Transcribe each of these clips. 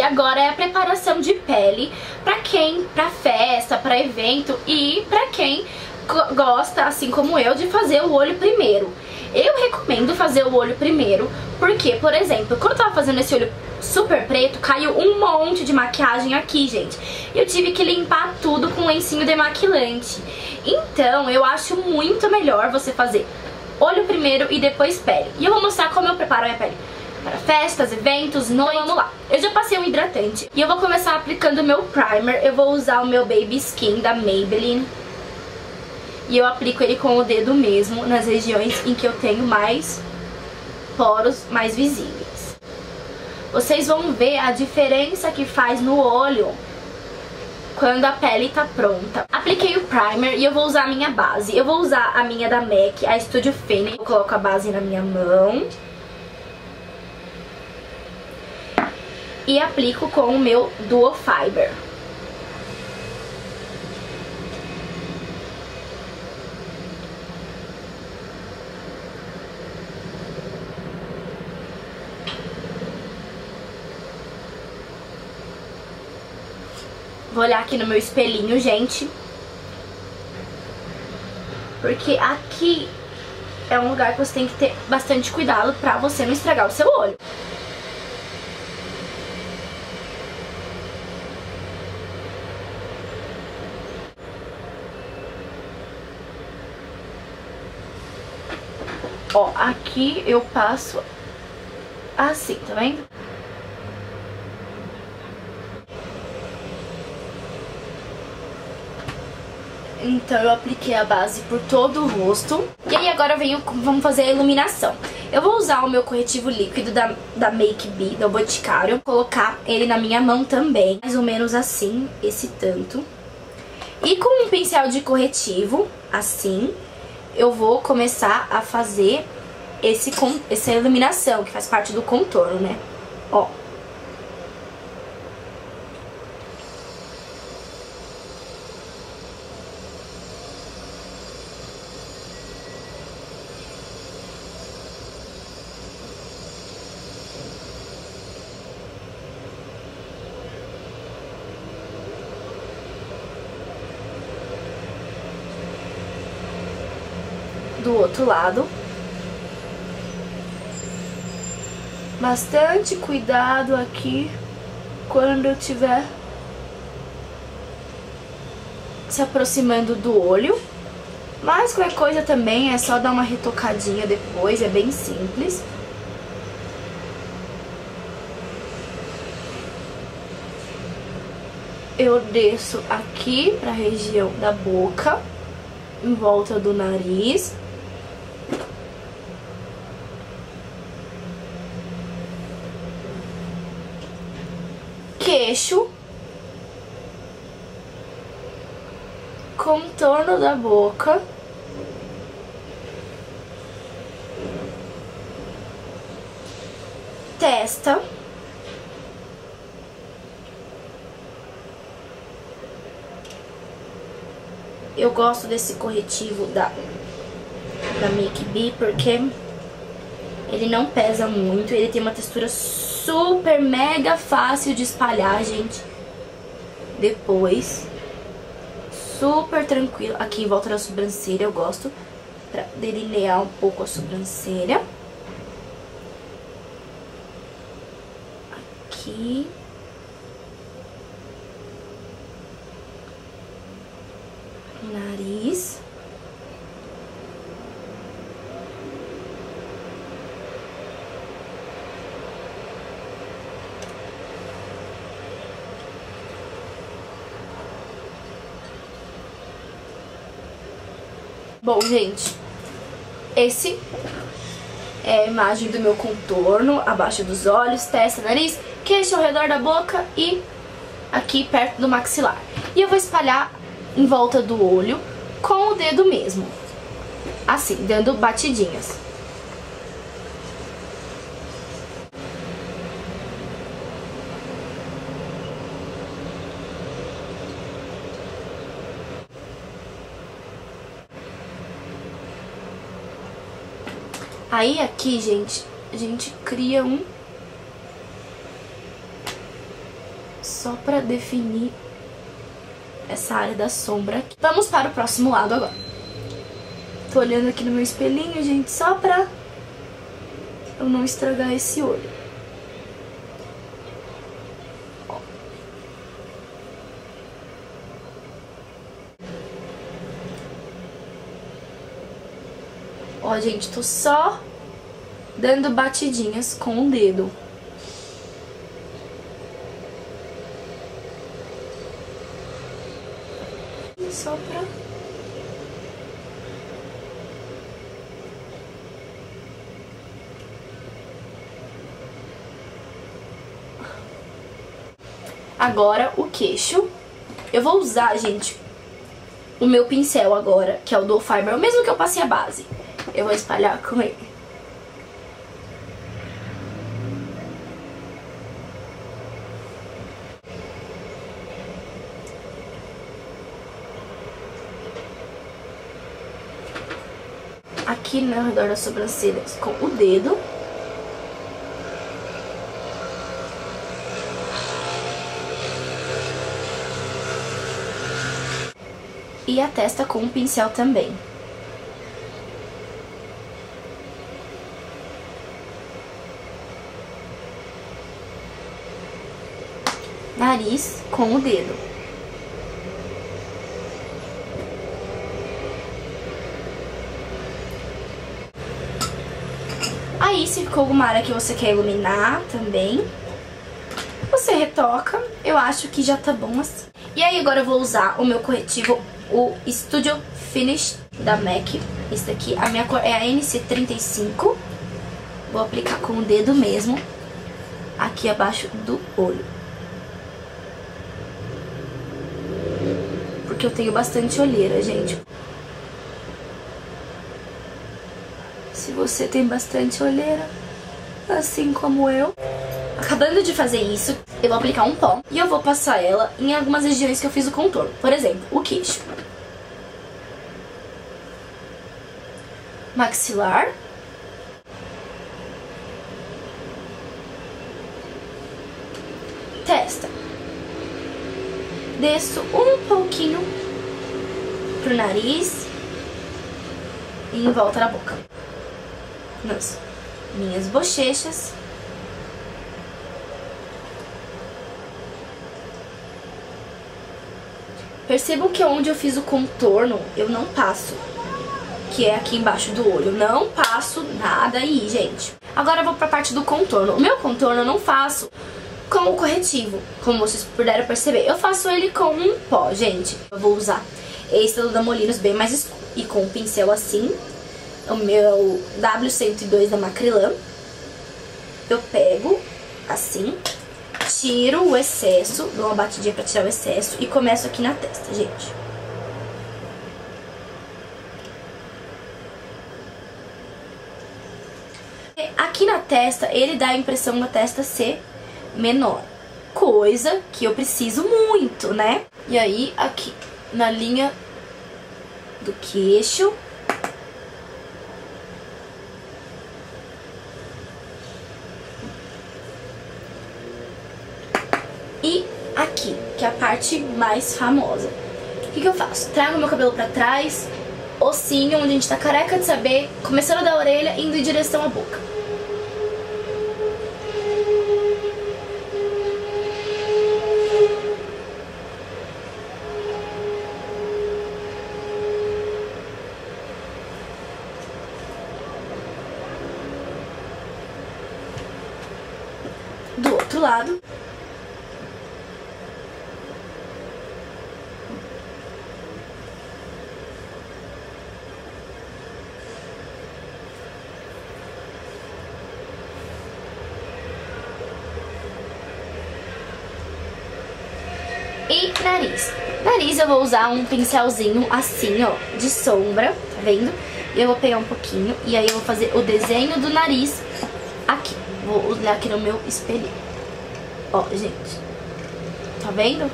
agora é a preparação de pele pra festa, pra evento e pra quem gosta, assim como eu, de fazer o olho primeiro. Eu recomendo fazer o olho primeiro, porque, por exemplo, quando eu tava fazendo esse olho super preto, caiu um monte de maquiagem aqui, gente. Eu tive que limpar tudo com lencinho demaquilante. Então, eu acho muito melhor você fazer olho primeiro e depois pele. E eu vou mostrar como eu preparo a minha pele para festas, eventos, noites. Então, vamos lá. Eu já passei um hidratante e eu vou começar aplicando o meu primer. Eu vou usar o meu Baby Skin da Maybelline. E eu aplico ele com o dedo mesmo, nas regiões em que eu tenho mais poros mais visíveis. Vocês vão ver a diferença que faz no olho quando a pele tá pronta. Apliquei o primer e eu vou usar a minha base. Eu vou usar a minha da MAC, a Studio Finish. Eu coloco a base na minha mão e aplico com o meu Duo Fiber. Vou olhar aqui no meu espelhinho, gente. Porque aqui é um lugar que você tem que ter bastante cuidado pra você não estragar o seu olho. Ó, aqui eu passo assim, tá vendo? Então eu apliquei a base por todo o rosto. E aí agora vamos fazer a iluminação. Eu vou usar o meu corretivo líquido da Make B, do Boticário. Vou colocar ele na minha mão também, mais ou menos assim, esse tanto. E com um pincel de corretivo, assim, eu vou começar a fazer essa iluminação, que faz parte do contorno, né? Ó. Do outro lado. Bastante cuidado aqui quando eu estiver se aproximando do olho. Mas qualquer coisa também é só dar uma retocadinha depois, é bem simples. Eu desço aqui pra região da boca, em volta do nariz. Queixo. Contorno da boca. Testa. Eu gosto desse corretivo da Make B porque ele não pesa muito, ele tem uma textura super mega fácil de espalhar, gente. Depois, super tranquilo. Aqui em volta da sobrancelha eu gosto pra delinear um pouco a sobrancelha. Aqui. Nariz. Bom, gente, esse é a imagem do meu contorno, abaixo dos olhos, testa, nariz, queixo ao redor da boca e aqui perto do maxilar. E eu vou espalhar em volta do olho com o dedo mesmo, assim, dando batidinhas. Aí aqui, gente, a gente cria só pra definir essa área da sombra aqui. Vamos para o próximo lado agora. Tô olhando aqui no meu espelhinho, gente, só pra eu não estragar esse olho. Ó, gente, tô só dando batidinhas com o dedo. Só pra... Agora, o queixo. Eu vou usar, gente, o meu pincel agora, que é o Dual Fiber, o mesmo que eu passei a base. Eu vou espalhar com ele. Aqui no redor das sobrancelhas com o dedo. E a testa com o pincel também. Nariz com o dedo. Aí, se ficou alguma área que você quer iluminar também, você retoca. Eu acho que já tá bom assim. E aí, agora eu vou usar o meu corretivo, o Studio Finish da MAC. Esse daqui, a minha cor é a NC35. Vou aplicar com o dedo mesmo, aqui abaixo do olho. Porque eu tenho bastante olheira, gente. Se você tem bastante olheira, assim como eu, acabando de fazer isso, eu vou aplicar um pó e eu vou passar ela em algumas regiões que eu fiz o contorno. Por exemplo, o queixo, maxilar, testa. Desço um pouquinho pro nariz e em volta da boca. Nas minhas bochechas. Percebam que onde eu fiz o contorno, eu não passo, que é aqui embaixo do olho. Não passo nada aí, gente. Agora eu vou pra parte do contorno. O meu contorno eu não faço com o corretivo, como vocês puderam perceber. Eu faço ele com um pó, gente. Eu vou usar esse da Molinos bem mais escuro. E com o pincel assim, o meu W102 da Macrylan. Eu pego assim, tiro o excesso, dou uma batidinha pra tirar o excesso e começo aqui na testa, gente. Aqui na testa, ele dá a impressão da testa ser menor, coisa que eu preciso muito, né? E aí, aqui na linha do queixo, e aqui, que é a parte mais famosa. O que eu faço? Trago meu cabelo pra trás, ossinho, onde a gente tá careca de saber, começando da orelha, indo em direção à boca. Do outro lado. E nariz. Nariz eu vou usar um pincelzinho assim, ó, de sombra, tá vendo? E eu vou pegar um pouquinho e aí eu vou fazer o desenho do nariz aqui. Vou olhar aqui no meu espelho. Ó, gente. Tá vendo?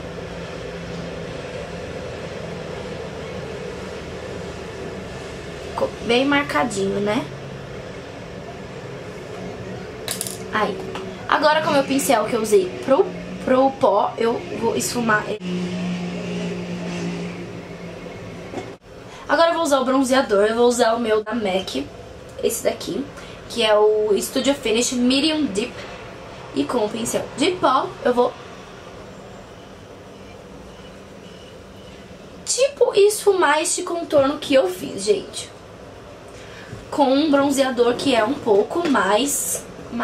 Ficou bem marcadinho, né? Aí. Agora com o meu pincel que eu usei pro Pro pó, eu vou esfumar ele. Agora eu vou usar o bronzeador. Eu vou usar o meu da MAC, esse daqui, que é o Studio Finish Medium Deep. E com o pincel de pó, eu vou tipo esfumar este contorno que eu fiz, gente. Com um bronzeador que é um pouco mais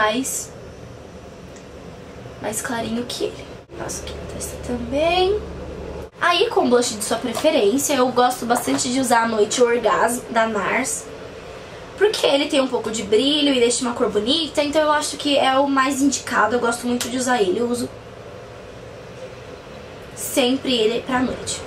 clarinho que ele. Passo aqui na testa também. Aí, com blush de sua preferência, eu gosto bastante de usar a Noite Orgasmo, da NARS. Porque ele tem um pouco de brilho e deixa uma cor bonita, então eu acho que é o mais indicado. Eu gosto muito de usar ele. Eu uso sempre ele pra noite.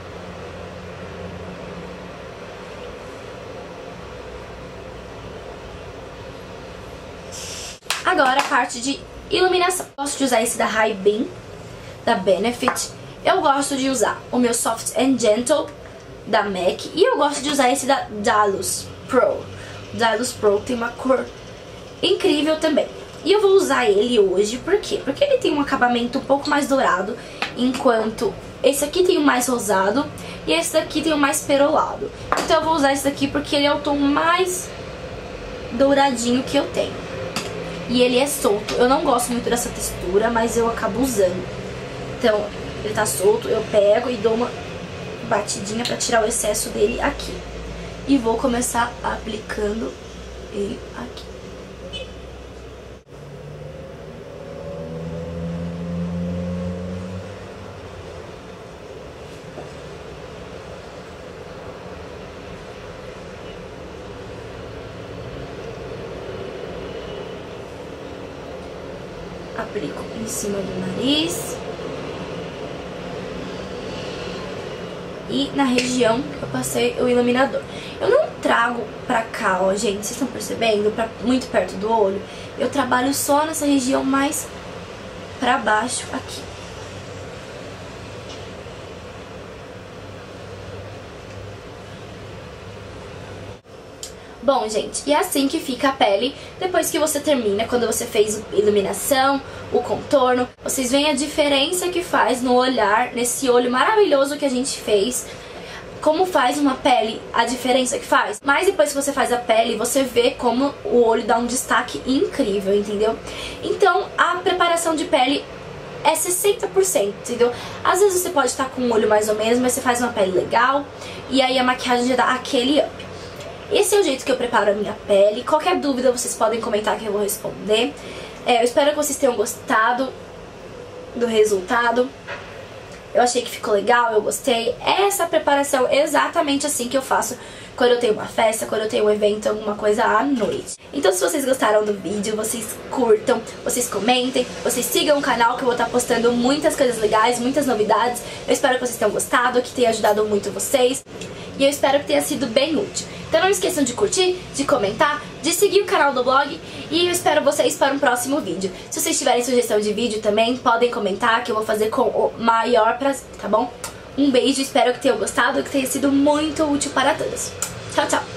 Agora a parte de iluminação. Eu gosto de usar esse da Hi-Beam, da Benefit. Eu gosto de usar o meu Soft and Gentle, da MAC. E eu gosto de usar esse da Dalus Pro. Dalus Pro tem uma cor incrível também. E eu vou usar ele hoje, por quê? Porque ele tem um acabamento um pouco mais dourado, enquanto esse aqui tem o mais rosado e esse daqui tem o mais perolado. Então eu vou usar esse daqui porque ele é o tom mais douradinho que eu tenho. E ele é solto. Eu não gosto muito dessa textura, mas eu acabo usando. Então, ele tá solto, eu pego e dou uma batidinha pra tirar o excesso dele aqui. E vou começar aplicando ele aqui. Aplico em cima do nariz. E na região que eu passei o iluminador. Eu não trago pra cá, ó, gente, vocês estão percebendo? Muito perto do olho. Eu trabalho só nessa região mais pra baixo aqui. Bom, gente, e é assim que fica a pele depois que você termina, quando você fez a iluminação, o contorno. Vocês veem a diferença que faz no olhar, nesse olho maravilhoso que a gente fez. Como faz uma pele, a diferença que faz. Mas depois que você faz a pele, você vê como o olho dá um destaque incrível, entendeu? Então, a preparação de pele é 60%, entendeu? Às vezes você pode estar com um olho mais ou menos, mas você faz uma pele legal e aí a maquiagem já dá aquele up. Esse é o jeito que eu preparo a minha pele. Qualquer dúvida vocês podem comentar que eu vou responder. Eu espero que vocês tenham gostado do resultado. Eu achei que ficou legal, eu gostei. Essa preparação é exatamente assim que eu faço quando eu tenho uma festa, quando eu tenho um evento, alguma coisa à noite. Então se vocês gostaram do vídeo, vocês curtam, vocês comentem, vocês sigam o canal que eu vou estar postando muitas coisas legais, muitas novidades. Eu espero que vocês tenham gostado, que tenha ajudado muito vocês. E eu espero que tenha sido bem útil. Então não esqueçam de curtir, de comentar, de seguir o canal do blog. E eu espero vocês para um próximo vídeo. Se vocês tiverem sugestão de vídeo também, podem comentar que eu vou fazer com o maior prazer, tá bom? Um beijo, espero que tenham gostado, que tenha sido muito útil para todos. Tchau, tchau!